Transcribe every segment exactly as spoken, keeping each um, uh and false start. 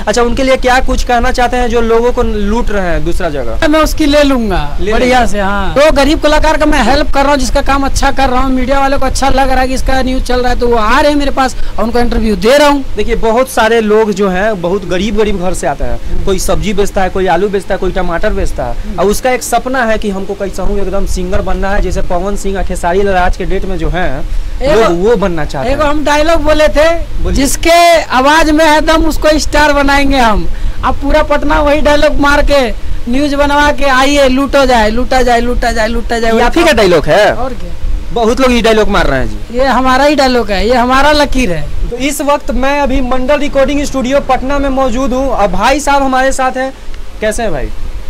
अच्छा, उनके लिए क्या कुछ कहना चाहते हैं जो लोगों को लूट रहे हैं दूसरा जगह? मैं उसकी ले लूंगा बढ़िया से। हाँ, तो गरीब कलाकार का मैं हेल्प कर रहा हूँ, जिसका काम अच्छा कर रहा हूँ, मीडिया वाले को अच्छा लग रहा है कि इसका न्यूज चल रहा है, तो वो आ रहे हैं मेरे पास और उनको इंटरव्यू दे रहा हूँ। देखिए, बहुत सारे लोग जो हैं बहुत गरीब गरीब घर से आते हैं। कोई सब्जी बेचता है, कोई आलू बेचता है, कोई टमाटर बेचता है, और उसका एक सपना है कि हमको कैसा हूँ एकदम सिंगर बनना है, जैसे पवन सिंह, खेसारी लाल आज के डेट में जो है लोग वो बनना चाहते हैं। एक हम डायलॉग बोले थे, जिसके आवाज में है दम उसको स्टार बनाएंगे हम। अब पूरा पटना वही डायलॉग मार के न्यूज बनवा के आइए, लूटो जाए, लूटा जाए, लूटा जाए, लूटा जाए। आप ही का डायलॉग है? और क्या, बहुत लोग ये डायलॉग मार रहे हैं जी। ये हमारा ही डायलॉग है, ये हमारा लकीर है। तो इस वक्त मैं अभी मंडल रिकॉर्डिंग स्टूडियो पटना में मौजूद हूँ और भाई साहब हमारे साथ हैं। कैसे हैं भाई?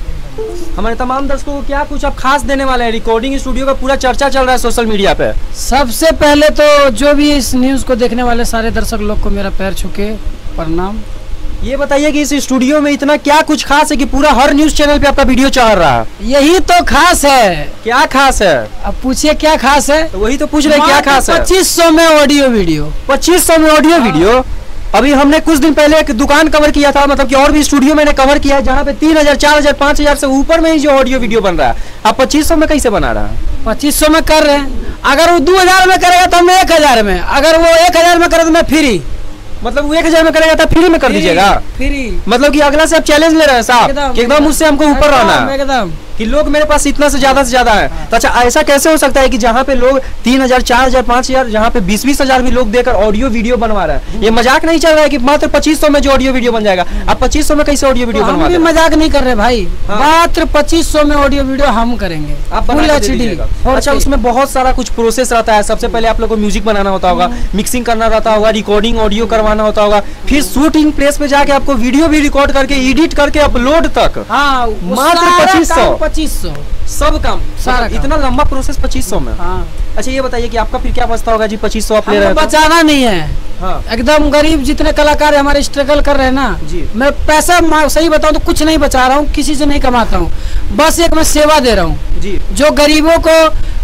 हमारे तमाम दर्शकों को क्या कुछ आप खास देने वाले हैं? रिकॉर्डिंग स्टूडियो का पूरा चर्चा चल रहा है सोशल मीडिया पे। सबसे पहले तो जो भी इस न्यूज को देखने वाले सारे दर्शक लोग को मेरा पैर छूके प्रणाम। ये बताइए कि इस स्टूडियो में इतना क्या कुछ खास है कि पूरा हर न्यूज चैनल पे आपका वीडियो चल रहा है? यही तो खास है। क्या खास है? अब पूछिए क्या खास है? तो वही तो पूछ रहे, क्या खास है? पच्चीस सौ में ऑडियो वीडियो। पच्चीस सौ में ऑडियो वीडियो? अभी हमने कुछ दिन पहले एक दुकान कवर किया था, मतलब कि और भी स्टूडियो मैंने कवर किया है जहाँ पे तीन हजार चार हजार पाँच हजार से ऊपर में ही जो ऑडियो वीडियो बन रहा है। आप पच्चीस सौ में कैसे बना रहा है? पच्चीस सौ में कर रहे हैं। अगर वो दो हजार में करेगा तो मैं एक हजार में, अगर वो एक हजार में करे तो मैं फ्री। मतलब वो एक हजार में करेगा तो फ्री में कर दीजिएगा? फ्री। मतलब कि अगला से आप चैलेंज ले रहे हैं साहब, एकदम उससे हमको ऊपर रहना है एकदम, कि लोग मेरे पास इतना से ज्यादा से ज्यादा है। तो अच्छा, ऐसा कैसे हो सकता है कि जहाँ पे लोग तीन हजार चार हजार पाँच हजार जहाँ पे बीस बीस हजार भी लोग देकर ऑडियो वीडियो बनवा रहे हैं? ये मजाक नहीं चल रहा है कि मात्र पच्चीस सौ में जो ऑडियो वीडियो बन जाएगा? आप पच्चीस सौ में कैसे ऑडियो वीडियो बनवा रहे हैं? मजाक नहीं कर रहे भाई, मात्र पच्चीस सौ में ऑडियो वीडियो हम करेंगे, आप फुल एच डी। अच्छा, उसमें बहुत सारा कुछ प्रोसेस रहता है। सबसे पहले आप लोग को म्यूजिक बनाना होता होगा, मिक्सिंग करना रहता होगा, रिकॉर्डिंग ऑडियो करवाना होता होगा, फिर शूटिंग प्लेस पे जाके आपको वीडियो भी रिकॉर्ड करके एडिट करके अपलोड तक। हाँ, मात्र पच्चीस सौ पच्चीस सौ सब काम, सारा इतना लंबा प्रोसेस पच्चीस सौ में? हाँ। अच्छा, ये बताइए कि आपका फिर क्या बचता होगा जी? पच्चीस सौ आप ले रहे हैं? बचाना नहीं है। हाँ। एकदम गरीब जितने कलाकार हमारे स्ट्रगल कर रहे हैं ना जी, मैं पैसा सही बताऊं तो कुछ नहीं बचा रहा हूँ, किसी से नहीं कमाता हूँ, बस एक मैं सेवा दे रहा हूँ जी। जो गरीबों को,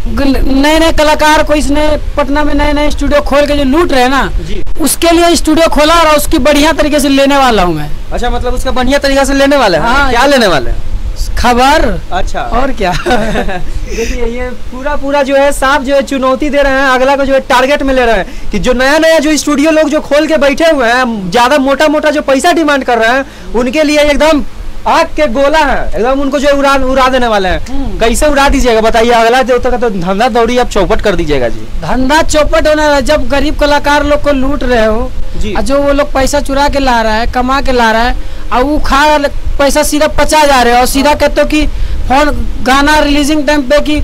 नए नए कलाकार को इसने पटना में नए नए स्टूडियो खोल के जो लूट रहे हैं ना जी, उसके लिए स्टूडियो खोला और उसकी बढ़िया तरीके से लेने वाला हूँ मैं। अच्छा, मतलब उसका बढ़िया तरीके से लेने वाले हैं? हाँ, क्या लेने वाले हैं? खबर। अच्छा, और क्या? देखिए, ये पूरा पूरा जो है साहब जो है चुनौती दे रहे हैं, अगला को जो है टारगेट में ले रहे हैं कि जो नया नया जो स्टूडियो लोग जो खोल के बैठे हुए हैं, ज्यादा मोटा मोटा जो पैसा डिमांड कर रहे हैं, उनके लिए एकदम आग के गोला है, एकदम उनको जो उड़ा उड़ा देने वाले हैं। कैसे उड़ा दीजिएगा बताइए? अगला जो तक तो धंधा दौड़ी आप चौपट कर दीजिएगा जी। धंधा चौपट होना है जब गरीब कलाकार लोग को लूट रहे हो जी, जो वो लोग पैसा चुरा के ला रहा है, कमा के ला रहा है, और वो खा पैसा सीधा पचा जा रहे हो और सीधा कहते हो कि फोन गाना रिलीजिंग टाइम पे कि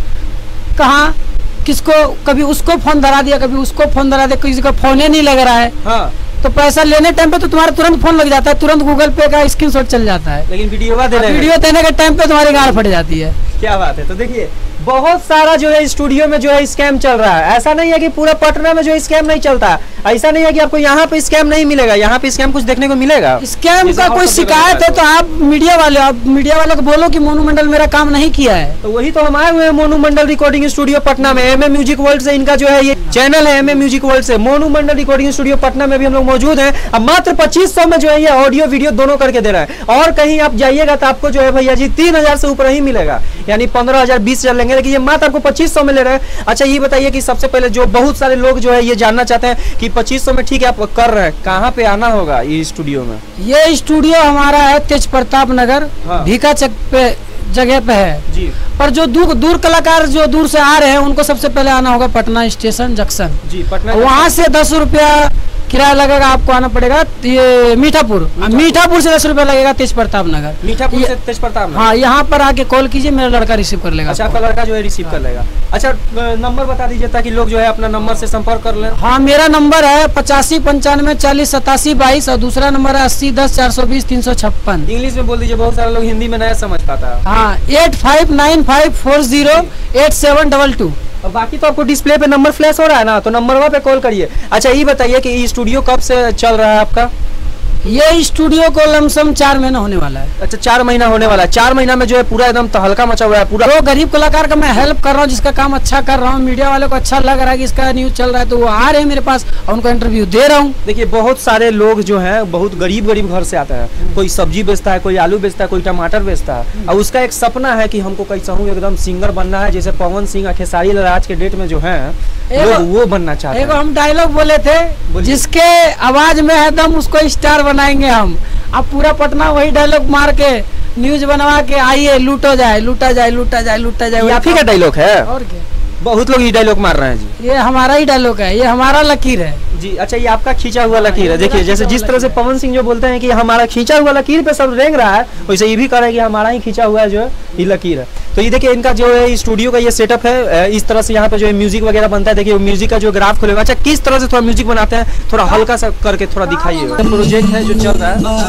कहाँ किसको, कभी उसको फोन धरा दिया, कभी उसको फोन धरा दिया, किसी का फोन ही नहीं लग रहा है। हाँ। तो पैसा लेने टाइम पे तो तुम्हारा तुरंत फोन लग जाता है, तुरंत गूगल पे का स्क्रीनशॉट चल जाता है, लेकिन वीडियो देने वीडियो देने के टाइम पे तुम्हारी गाड़ फट जाती है। क्या बात है। तो देखिए, बहुत सारा जो है स्टूडियो में जो है स्कैम चल रहा है। ऐसा नहीं है कि पूरा पटना में जो स्कैम नहीं चलता, ऐसा नहीं है कि आपको यहाँ पे स्कैम नहीं मिलेगा, यहाँ पे स्कैम कुछ देखने को मिलेगा। स्कैम का कोई शिकायत है तो आप मीडिया वाले आप मीडिया वालों को बोलो कि मोनू मंडल मेरा काम नहीं किया है। तो वही तो हम आए हुए हैं मोनू मंडल रिकॉर्डिंग स्टूडियो पटना में। एम ए म्यूजिक वर्ल्ड से इनका जो है ये चैनल है, एम ए म्यूजिक वर्ल्ड से। मोनू मंडल रिकॉर्डिंग स्टूडियो पटना में भी हम लोग मौजूद हैं। अब मात्र पच्चीस सौ में जो है ये ऑडियो वीडियो दोनों करके दे रहा है, और कहीं आप जाइएगा तो आपको जो है भैया जी तीन हजार से ऊपर ही मिलेगा, यानी पंद्रह हजार बीस हजार लेंगे, लेकिन ये मात्र आपको पच्चीस सौ में ले रहे हैं। अच्छा, ये बताइए कि सबसे पहले जो बहुत सारे लोग जो है ये जानना चाहते हैं कि पच्चीस सौ में ठीक है आप कर रहे हैं, कहाँ पे आना होगा ये स्टूडियो में? ये स्टूडियो हमारा है तेज प्रताप नगर, हाँ। भीखा चक पे जगह पे है जी। पर जो दूर दूर कलाकार जो दूर से आ रहे हैं उनको सबसे पहले आना होगा पटना स्टेशन जंक्शन जी। पटना वहाँ से दस रुपया किराया लगेगा, आपको आना पड़ेगा ये मीठापुर। मीठापुर से दस रुपया लगेगा तेज प्रताप नगर। मीठापुर से तेज प्रताप नगर। हाँ, यहाँ पर आके कॉल कीजिए, मेरा लड़का रिसीव कर लेगा। अच्छा, आपका लड़का जो है रिसीव कर लेगा। अच्छा, नंबर बता दीजिए ताकि लोग जो है अपना नंबर से संपर्क कर लें। हाँ, मेरा नंबर है पचासी पंचानवे चालीस सतासी बाईस और दूसरा नंबर है अस्सी दस चार सौ बीस तीन सौ छप्पन। इंग्लिश में बोल दीजिए, बहुत सारे लोग हिंदी में नहीं समझ पाता है। हाँ, eight five nine five four zero eight seven double two. और बाकी तो आपको डिस्प्ले पे नंबर फ्लैश हो रहा है ना, तो नंबर पे कॉल करिए। अच्छा, ये बताइए कि ये स्टूडियो कब से चल रहा है आपका? ये स्टूडियो को लमसम चार महीना होने वाला है। अच्छा, चार महीना होने वाला है। चार महीना में जो है पूरा एकदम तहलका मचा हुआ है पूरा। वो गरीब कलाकार का मैं हेल्प कर रहा हूँ, जिसका काम अच्छा कर रहा हूँ, मीडिया वाले को अच्छा लग रहा है कि इसका न्यूज चल रहा है, तो वो आ रहे हैं मेरे पास और उनको इंटरव्यू दे रहा हूँ। देखिए, बहुत सारे लोग जो हैं बहुत गरीब गरीब घर से आते हैं। कोई सब्जी बेचता है, कोई आलू बेचता है, कोई टमाटर बेचता है, और उसका एक सपना है कि हमको कैसा हूँ एकदम सिंगर बनना है, जैसे पवन सिंह, खेसारी लाल आज के डेट में जो है लोग वो बनना चाहते हैं। हम डायलॉग बोले थे, जिसके आवाज में है दम उसको स्टार बनाएंगे हम। अब पूरा पटना वही डायलॉग मार के न्यूज बनवा के आइए, लूटो जाए, लूटा जाए, लूटा जाए, लूटा जाए। आप ही का डायलॉग है? और क्या, बहुत लोग ये डायलॉग मार रहे हैं जी। ये हमारा ही डायलॉग है, ये हमारा लकीर है जी। अच्छा, ये आपका खींचा हुआ लकीर है। देखिए, जैसे जिस तरह से पवन सिंह जो बोलते हैं कि हमारा खींचा हुआ लकीर पे सब रेंग रहा है, वैसे ये भी कह रहे हैं कि हमारा ही खींचा हुआ जो है ये लकीर है। तो ये देखिए, इनका जो है स्टूडियो का ये सेटअप है, इस तरह से यहाँ पे जो है म्यूजिक वगैरह बनता है। देखिए, म्यूजिक का जो ग्राफ खुलेगा। अच्छा, किस तरह से थोड़ा म्यूजिक बनाते हैं, थोड़ा हल्का सा करके थोड़ा दिखाइएगा। प्रोजेक्ट है जो चल रहा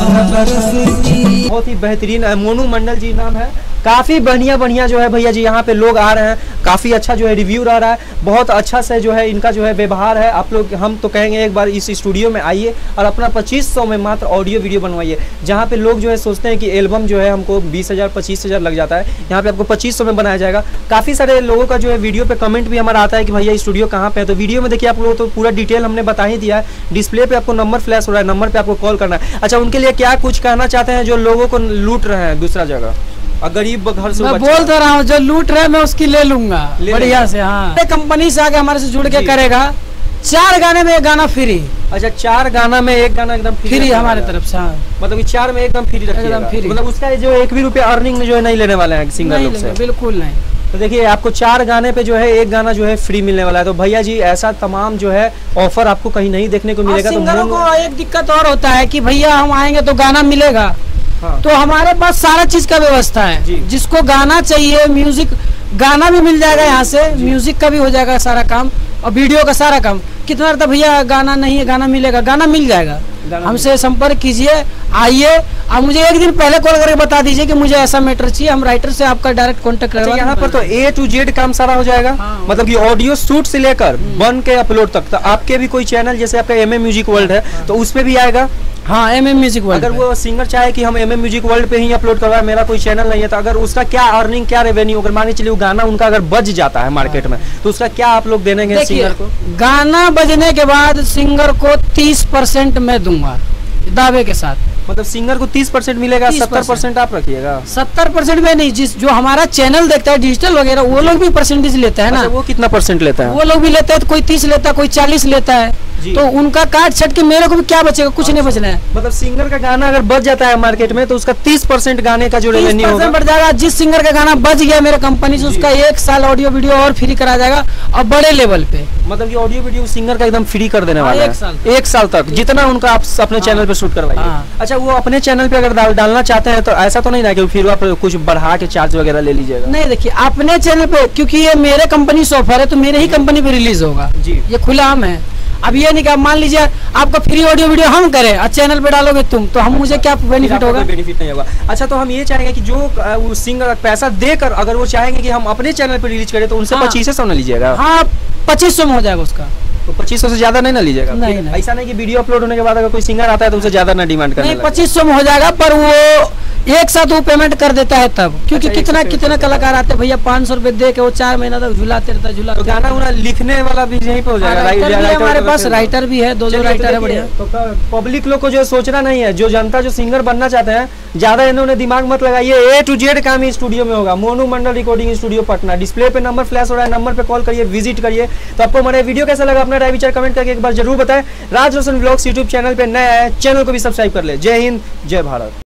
है, बहुत ही बेहतरीन। मोनू मंडल जी नाम है। काफी बढ़िया बढ़िया जो है भैया जी यहाँ पे लोग आ रहे हैं, काफी अच्छा जो है रिव्यू रह रहा है, बहुत अच्छा से जो है इनका जो है व्यवहार है। आप लोग, हम तो कहेंगे एक बार इस स्टूडियो में आइए और अपना पच्चीस सौ में मात्र ऑडियो वीडियो बनवाइए। जहाँ पे लोग जो है सोचते हैं कि एल्बम जो है हमको बीस हजार पच्चीस हजार लग जाता है, यहाँ पे आपको पच्चीस सौ में बनाया जाएगा। काफी सारे लोगों का जो है वीडियो पे कमेंट भी हमारा आता है कि भैया स्टूडियो कहाँ पे है। तो वीडियो में देखिए, आप लोगों तो पूरा डिटेल हमने बता ही दिया है। डिस्प्ले पे आपको नंबर फ्लैश हो रहा है, नंबर पे आपको कॉल करना है। अच्छा, उनके लिए क्या कुछ कहना चाहते हैं जो लोगों को लूट रहे हैं दूसरा जगह, गरीब घर से? मैं बोल तो रहा हूँ, जो लूट रहा है मैं उसकी ले लूंगा बढ़िया से। हाँ, कंपनी से आके हमारे से जुड़ के करेगा। चार गाने में एक गाना फ्री। अच्छा, चार गाना में एक गाना एकदम फ्री हमारे तरफ से। हाँ, मतलब चार में एकदम फ्री रखिएगा, मतलब उसका जो एक भी रुपया अर्निंग जो है नहीं लेने वाले हैं सिंगर लोग से? बिल्कुल नहीं। तो देखिए, आपको चार गाने पे जो है एक गाना जो है फ्री मिलने वाला है। तो भैया जी, ऐसा तमाम जो है ऑफर आपको कहीं नहीं देखने को मिलेगा। तो सिंगरों को एक दिक्कत और होता है कि भैया हम आएंगे तो गाना मिलेगा। हाँ। तो हमारे पास सारा चीज का व्यवस्था है। जिसको गाना चाहिए, म्यूजिक गाना भी मिल जाएगा यहाँ से, म्यूजिक का भी हो जाएगा सारा काम और वीडियो का सारा काम। कितना रहता भैया गाना नहीं है, गाना मिलेगा, गाना मिल जाएगा। हमसे संपर्क कीजिए, आइए। आप मुझे एक दिन पहले कॉल करके बता दीजिए कि मुझे ऐसा मैटर चाहिए, हम राइटर से आपका डायरेक्ट कांटेक्ट करेंगे। अच्छा, यहाँ पर तो ए टू जेड काम सारा हो जाएगा। हाँ, मतलब कि ऑडियो शूट से लेकर बन के अपलोड तक। तो आपके भी कोई चैनल जैसे आपका एम एम म्यूजिक वर्ल्ड है, हाँ, तो उसपे भी आएगा? हाँ, एम एम म्यूजिक वर्ल्ड। अगर वो सिंगर चाहे कि हम एम एम म्यूजिक वर्ल्ड पे ही अपलोड करवाए, मेरा कोई चैनल नहीं है, तो अगर उसका क्या अर्निंग, क्या रेवेन्यू, अगर मान के चलिए वो गाना उनका अगर बज जाता है मार्केट में, तो उसका क्या आप लोग देंगे सिंगर को? गाना बजने के बाद सिंगर को तीस परसेंट मैं दूंगा दावे के साथ। मतलब सिंगर को तीस परसेंट मिलेगा, सत्तर परसेंट आप रखिएगा? सत्तर परसेंट में नहीं, जिस जो हमारा चैनल देखता है डिजिटल वगैरह, वो लोग भी परसेंटेज लेते हैं ना। अच्छा, वो कितना परसेंट लेता है? वो लोग भी लेते हैं, तो कोई तीस लेता है, कोई चालीस लेता है। तो उनका काट छट के मेरे को भी क्या बचेगा? कुछ नहीं बचना है। मतलब सिंगर का गाना अगर बच जाता है मार्केट में, तो उसका तीस परसेंट गाने का जो रेवेन्यू होगा बढ़ जाएगा। जिस सिंगर का गाना बच गया मेरे कंपनी से, उसका एक साल ऑडियो वीडियो और फ्री करा जाएगा, और बड़े लेवल पे। मतलब कि ऑडियो वीडियो सिंगर का एकदम फ्री कर देने वाला है एक साल तक, जितना उनका आप अपने चैनल पे शूट करवाइए। अच्छा, वो अपने चैनल पे अगर डालना चाहते हैं तो ऐसा तो नहीं ना कि फिर आप कुछ बढ़ा के चार्ज वगैरह ले लीजिएगा? नहीं, देखिए अपने चैनल पे, क्योंकि ये मेरे कंपनी से ऑफर है, तो मेरे ही कंपनी पे रिलीज होगा जी। ये खुला आम है। अब ये नहीं कि मान लीजिए आपका फ्री ऑडियो वीडियो हम करें और चैनल पे डालोगे तुम, तो हम मुझे क्या बेनिफिट होगा? बेनिफिट नहीं होगा। अच्छा, तो हम ये चाहेंगे कि जो सिंगर पैसा देकर अगर वो चाहेंगे कि हम अपने चैनल पे रिलीज करें, तो उनसे पच्चीस सौ न लीजिएगा? हाँ, पच्चीस सौ में हो जाएगा उसका। तो पच्चीस सौ से ज्यादा नहीं ना लीजिएगा? नहीं, नहीं। ऐसा नहीं कि वीडियो अपलोड होने के बाद अगर कोई सिंगर आता है तो उसे ज्यादा ना डिमांड करने नहीं, पच्चीस सौ में हो जाएगा, पर वो एक साथ वो पेमेंट कर देता है तब। क्योंकि अच्छा, कितना कितना कलाकार आते हैं भैया, पाँच सौ रुपए दे के वो चार महीना तक झुलाते रहता है, झुलाते। तो गाना उना लिखने वाला भी यहीं पे हो जाएगा? हमारे पास राइटर भी है, दो दो राइटर है बढ़िया। तो पब्लिक लोग को जो सोचना नहीं है, जो जनता जो सिंगर बनना चाहते हैं, ज्यादा इन्होंने दिमाग मत लगाइए। ए टू जेड काम ही स्टूडियो में होगा। Monu Mandal recording studio Patna. Display पे नंबर फ्लैश हो रहा है, नंबर पे कॉल करिए, विजिट करिए। तो आपको हमारा वीडियो कैसा लगा, अपना राय विचार कमेंट करके एक बार जरूर बताएं। Raj Roshan vlogs YouTube channel पे नया है, चैनल को भी सब्सक्राइब कर ले। जय हिंद, जय भारत।